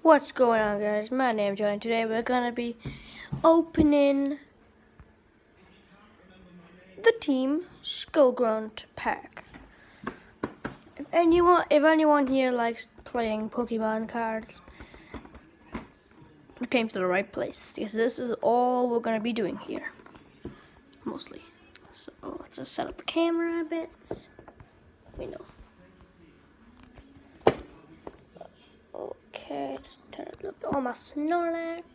What's going on, guys? My name's Joe, and today we're gonna be opening the Team Skullgrunt pack. If anyone here likes playing Pokemon cards, you came to the right place, because this is all we're gonna be doing here, mostly. So let's just set up the camera a bit. Okay, just turn it up all my Snorlax.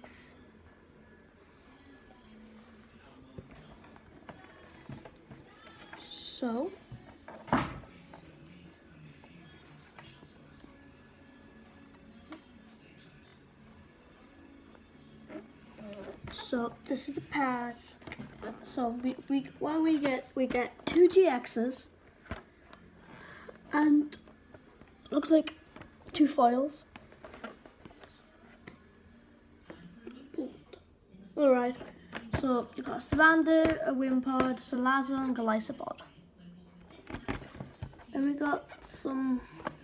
So this is the pack. So we get 2 GXs and looks like 2 foils. Alright, so you got a Salander, a Wimpod, Salazzle, and Golisopod. And we got some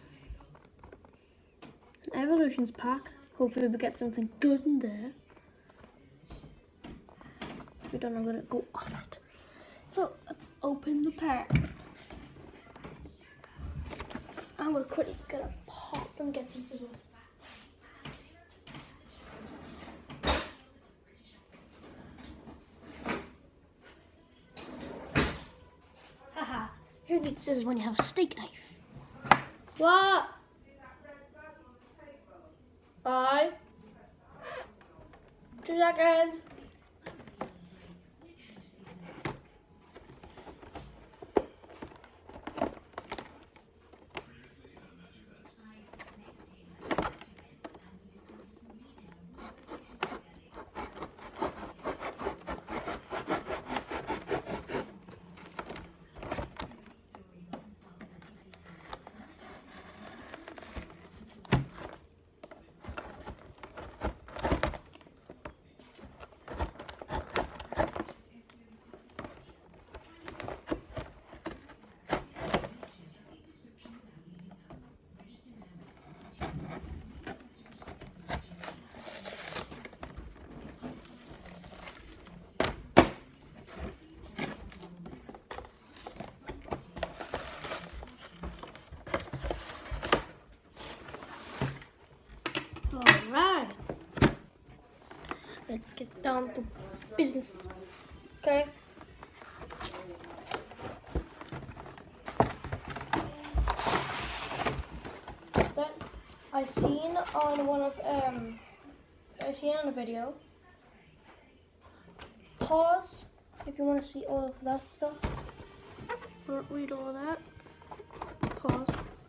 Evolutions pack. Hopefully we get something good in there. We don't know where to go off it. So let's open the pack. I'm quickly gonna pop and get these scissors. Haha, who needs scissors when you have a steak knife? What? 5, 2 seconds. Alright, let's get down to business, okay? That I seen on a video. Pause if you want to see all of that stuff. Don't read all of that. Pause.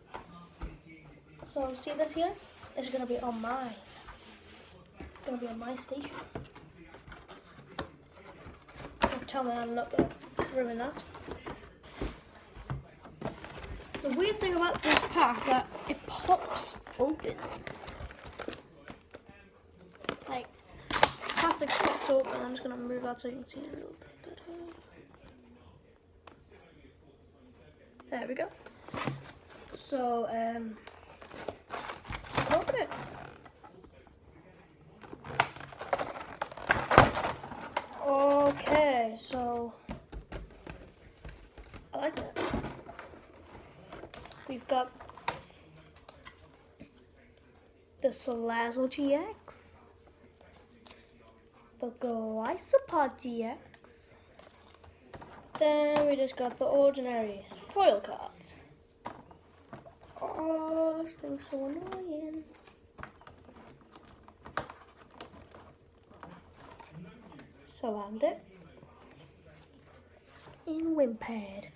So see this here? It's gonna be on mine. It's gonna be on my station. Don't tell me I'm not gonna ruin that. The weird thing about this pack is that it pops open. Like, plastic pops open. I'm just gonna move that so you can see it a little bit better. There we go. So, open it. Okay, so I like that. We've got the Salazzle GX, the Golisopod GX, then we just got the ordinary foil cards. Oh, this thing's so annoying. Salander and Wimpod.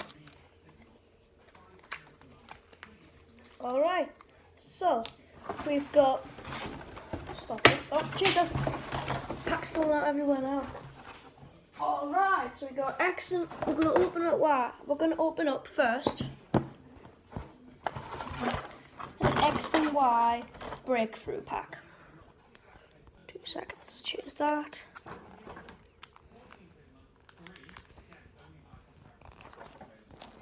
Alright, so we've got, stop it, oh Jesus, pack's falling out everywhere now. Alright, so we got X and we're going to open up Y. We're going to open up first an X and Y breakthrough pack. 2 seconds, let's choose that.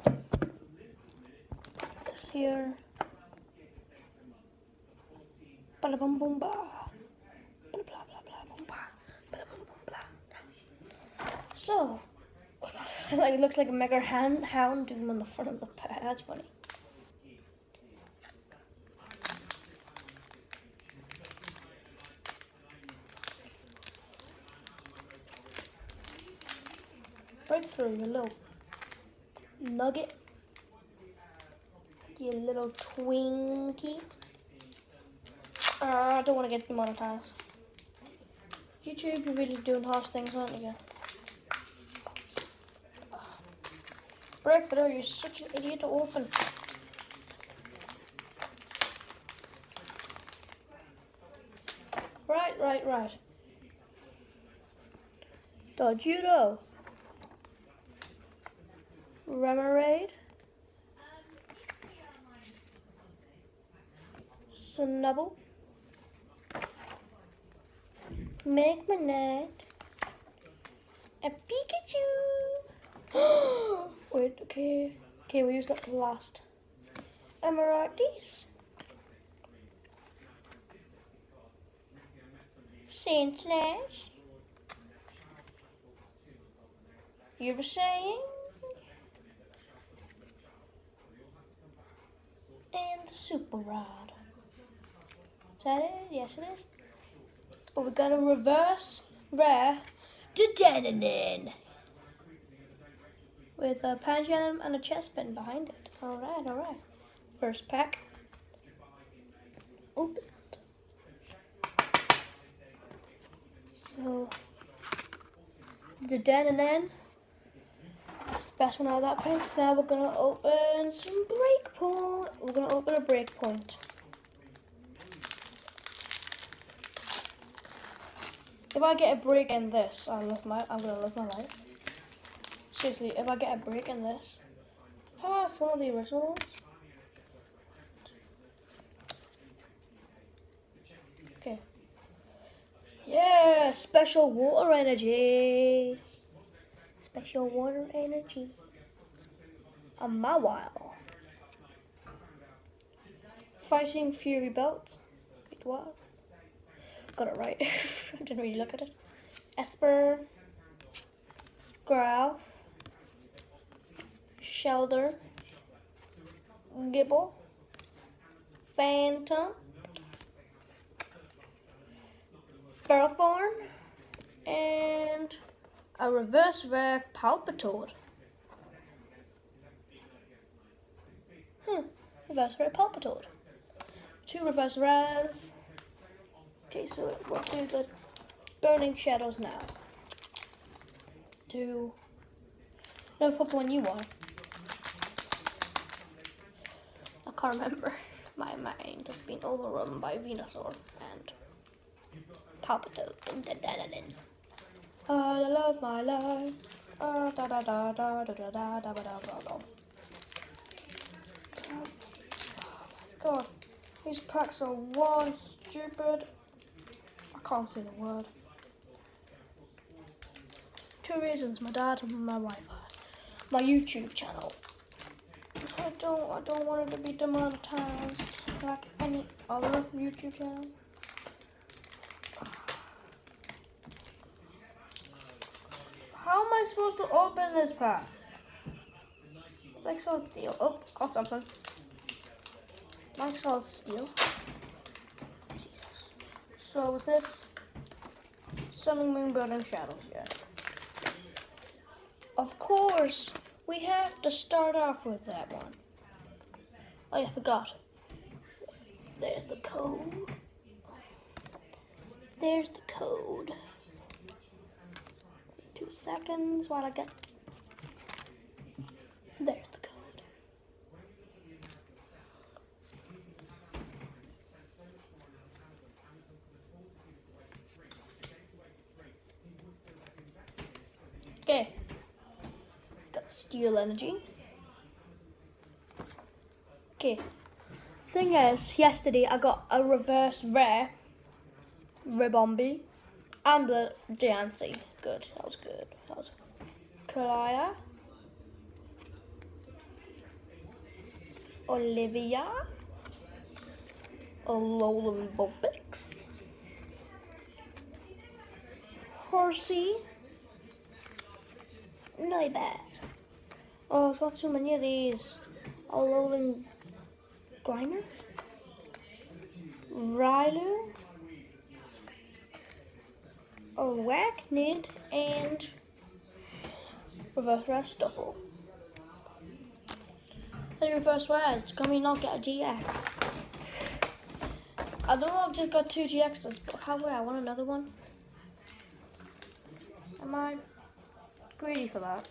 This here. Bada bum bum ba. Bada blah blah blah bum ba. Bada bum bum blah. So, like it looks like a mega hound doing on the front of the pad. That's funny. Breakthrough, you little nugget. You little Twinkie. I don't want to get demonetized. YouTube, you're really doing harsh things, aren't you? Breakthrough, you're such an idiot to open. Right. Dojudo. Remoraid. Snubble. Magmanite. A Pikachu. Wait, okay. Okay, we'll use that for last. Emeraldis. Sandslash. You were saying? And the Super Rod. Is that it? Yes, it is. But we got a reverse rare Dedenne with a Pangeon and a Chespin behind it. Alright. First pack. Open. So, Dedenne. Best one out of that pack. Now we're gonna open some Breakpoint. We're gonna open a Breakpoint. If I get a break in this, I'm gonna live my life. Seriously, if I get a break in this, it's one of the original ones. Okay. Yeah, special water energy. Special water energy. A Mawile. Fighting Fury Belt. Wait, what? Got it right. I didn't really look at it. Esper. Growth. Shelder. Gibble. Phantom. Ferrothorn. And a reverse rare Palpitoad. Reverse rare Palpitoad. 2 reverse rares. Okay, so we'll do the Burning Shadows now. No, Pokemon you want. I can't remember. My mind has been overrun by Venusaur and Palpitoad. I love my life. God, these packs are one stupid. I can't say the word. 2 reasons: my dad and my Wi-Fi. My YouTube channel. I don't want it to be demonetized like any other YouTube channel. How am I supposed to open this pack? It's like solid steel. Oh, got something. Like solid steel. Jesus. So was this Sun, Moon, Burning Shadows? Yeah. Of course, we have to start off with that one. Oh, I forgot. There's the code. There's the code. 2 seconds while I get. There's the code. Okay. Got Steel Energy. Okay. Thing is, yesterday I got a reverse rare Ribombee and the Diancie. Good. That was good. That was Kalia. Olivia. Alolan Vulpix. Horsey. Not bad. Oh, I've got so many of these. Alolan Grimer. Riolu. Arachnid. And Reverse Rare Stuffle. So reverse rares, can we not get a GX? I know I've just got 2 GXs, but how rare? I want another one. Am I greedy for that?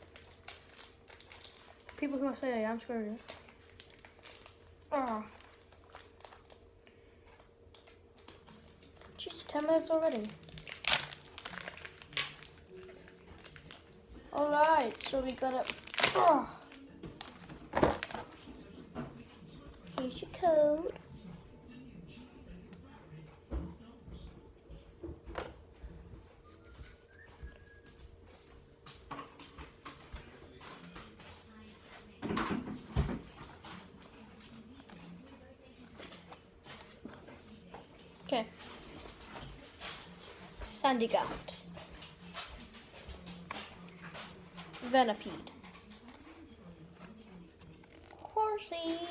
People can say I am screwed. Oh. Just 10 minutes already. Alright, so we got it. Oh. Here's your code. Okay. Sandygast. Venipede. Horsey.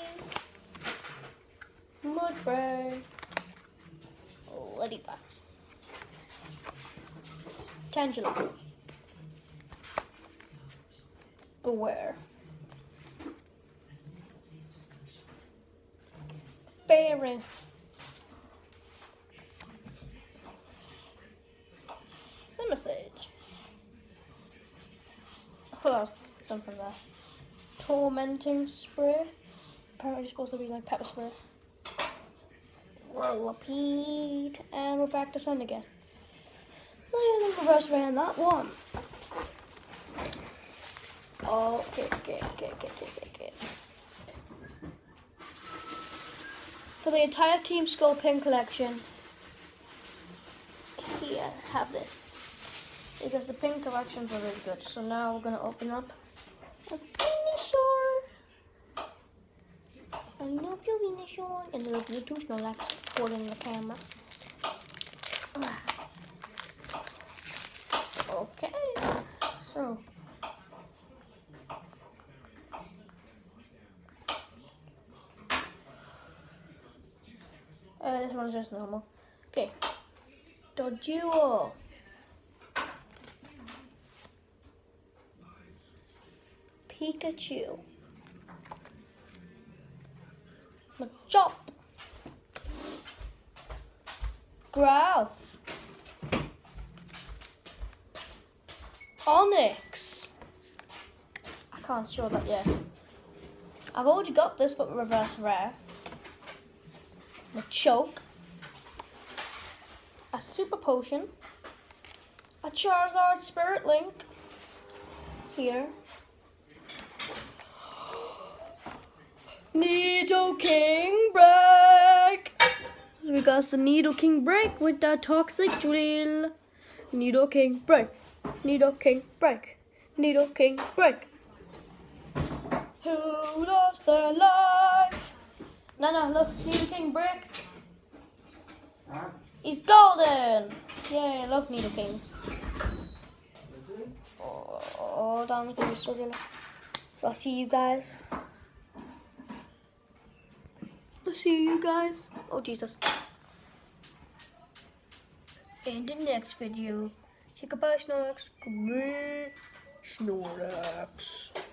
Mudbray. Ladybug. Tangela. Beware. Fairy. Message. I thought that was something there. Tormenting Spray. Apparently it's supposed to be like pepper spray. Whirlipede. And we're back to Sun again. I'm gonna reverse around that one. Okay. For the entire Team Skull pin collection, here, have this. Because the pin collections are really good. So now we're gonna open up a Venusaur. I love your Venusaur. And the Bluetooth Snorlax holding the camera. Okay. So. This one's just normal. Okay. Doduo. Pikachu. Machop. Growth. Onyx. I can't show that yet. I've already got this, but reverse rare. Machoke. A Super Potion. A Charizard Spirit Link. Here. Nidoking Break! So we got the Nidoking Break with the Toxic Drill. Nidoking Break. Nidoking Break. Nidoking Break. Who lost their life? No, look, Nidoking Break. He's golden! Yay, I love Nidoking. Oh, damn, I'm so jealous. So I'll see you guys. Oh, Jesus. In the next video. Say goodbye, Snorlax. Goodbye, Snorlax.